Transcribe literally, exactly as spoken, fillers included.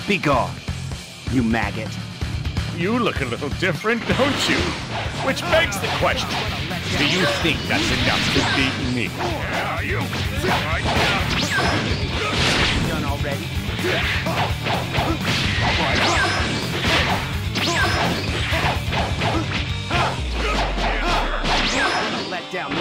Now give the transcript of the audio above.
Be gone, you maggot. You look a little different, don't you? Which begs the question, do you think that's enough to beat me? Yeah, you... Done already? Let down